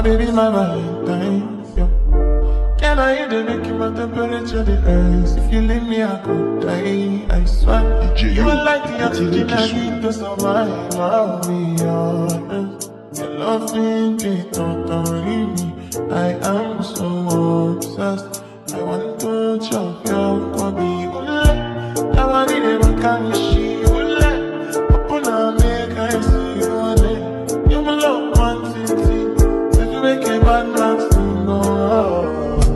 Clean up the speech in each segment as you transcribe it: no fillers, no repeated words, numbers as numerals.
baby, my Valentine. Yeah. Can I hear the making my temperature the rise? If you leave me, I could die. I swear. You will like the oxygen I need to survive. I'll be honest. Your loving me, don't leave me. I am so obsessed. I want to chop your body. I want to be able to see. Open up, make I see you on it. You my love, one thing. If you make a bad man sing, no.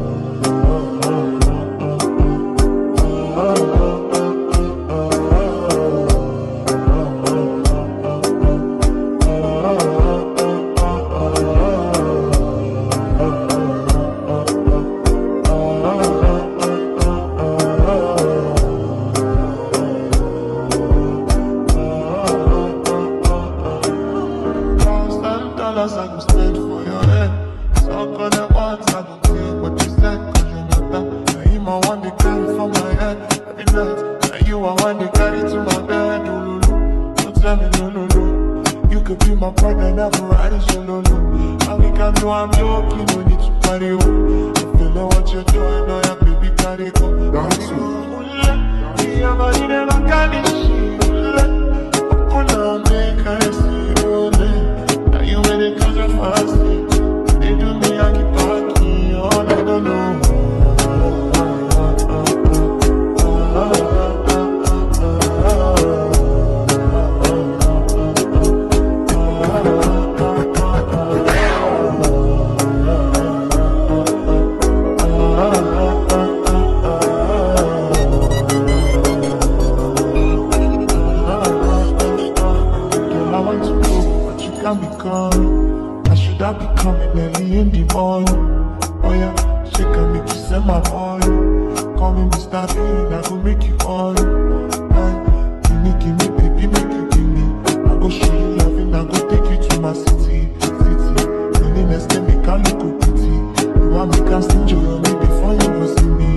I go spend for your head. So on the ones I don't care what you said, cause you're not that. Now you my one they carry from my head every night. Now you are one they carry to my bed. No, no, no. Don't tell me no, no, no. You could be my partner, never ride it solo, no. And we can do I'm joking, no need to party. I feel like what you're doing, no, yeah, baby, carry go. Dance with you. I'm in a can't see. Open up, make I see you. You when it comes to fasting, they do me, I keep talking, all I don't know. I should have be coming early in the morning. Oh yeah, she can make you send my boy. Call me Mr. Bean, I go make you on. Give me, baby, make you give me. I go show you loving, I go take you to my city. City, the next time we can look up pretty. You want me can sing you me before you go see me.